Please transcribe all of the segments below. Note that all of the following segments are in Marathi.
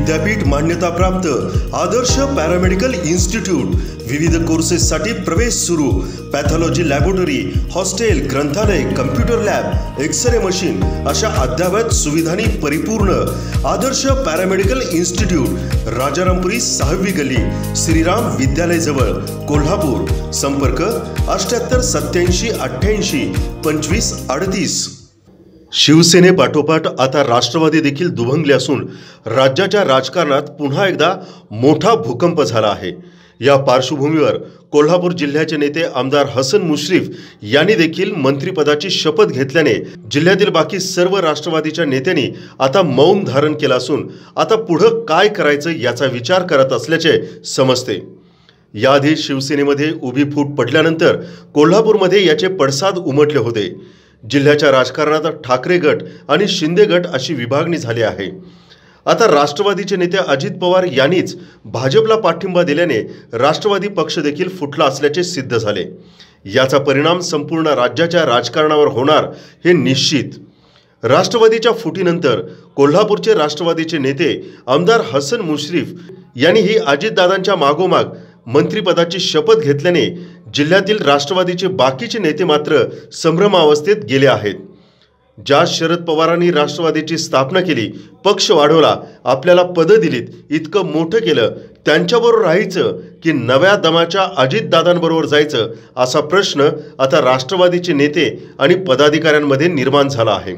विद्यापीठ मान्यताप्राप्त आदर्श पॅरामेडिकल इन्स्टिट्यूट। विविध कोर्सेससाठी प्रवेश सुरू। पॅथॉलॉजी लॅबोरेटरी, हॉस्टेल, ग्रंथालय, कम्प्युटर लॅब, एक्सरे मशीन अशा अद्ययावत सुविधांनी परिपूर्ण आदर्श पॅरामेडिकल इन्स्टिट्यूट, राजारामपुरी 6वी गल्ली, श्रीराम विद्यालय जवळ, कोल्हापूर। संपर्क 78 87 88 25 38। शिवसेनेपाठोपाठ आता राष्ट्रवादी देखील दुभंगले असून राज्याच्या राजकारणात पुन्हा एकदा मोठा भूकंप झाला आहे। या पार्श्वभूमीवर कोल्हापूर जिल्ह्याचे नेते आमदार हसन मुश्रीफ यांनी देखील मंत्रिपदाची शपथ घेतल्याने जिल्ह्यातील बाकी सर्व राष्ट्रवादीच्या नेत्यांनी आता मौन धारण केलं असून आता पुढे काय करायचं याचा विचार करत असल्याचे समजते। याआधी शिवसेनेमध्ये उभी फूट पडल्यानंतर कोल्हापूरमध्ये याचे पडसाद उमटले होते। जिल्ह्याच्या राजकारणात ठाकरे गट आणि शिंदे गट अशी विभागणी झाली आहे। आता राष्ट्रवादीचे नेते अजित पवार यांनीच भाजपला पाठिंबा दिल्याने राष्ट्रवादी पक्ष देखील फुटला असल्याचे सिद्ध झाले। याचा परिणाम संपूर्ण राज्याच्या राजकारणावर होणार हे निश्चित। राष्ट्रवादीच्या फुटीनंतर कोल्हापूरचे राष्ट्रवादीचे नेते आमदार हसन मुश्रीफ यांनीही अजितदादांच्या मागोमाग मंत्रिपदाची शपथ घेतल्याने जिल्ह्यातील राष्ट्रवादीचे बाकीचे नेते मात्र संभ्रमावस्थेत गेले आहेत। ज्या शरद पवारांनी राष्ट्रवादीची स्थापना केली, पक्ष वाढवला, आपल्याला पद दिलीत, इतकं मोठं केलं, त्यांच्याबरोबर राहायचं की नव्या दमाच्या अजितदादांबरोबर जायचं असा प्रश्न आता राष्ट्रवादीचे नेते आणि पदाधिकाऱ्यांमध्ये निर्माण झाला आहे।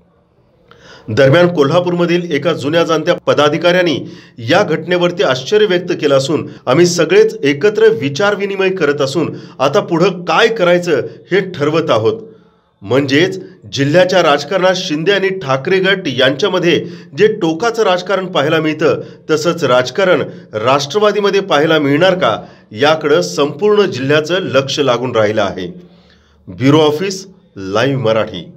दरम्यान कोल्हापूरमधील एका जुन्या जाणत्या पदाधिकाऱ्यांनी या घटनेवरती आश्चर्य व्यक्त केलं असून आम्ही सगळेच एकत्र विचारविनिमय करत असून आता पुढे काय करायचं हे ठरवत आहोत। म्हणजेच जिल्ह्याच्या राजकारणात शिंदे आणि ठाकरे गट यांच्यामध्ये जे टोकाचं राजकारण पाहायला मिळतं तसंच राजकारण राष्ट्रवादीमध्ये पाहायला मिळणार का याकडे संपूर्ण जिल्ह्याचं लक्ष लागून राहिलं आहे। Bureau office live Marathi.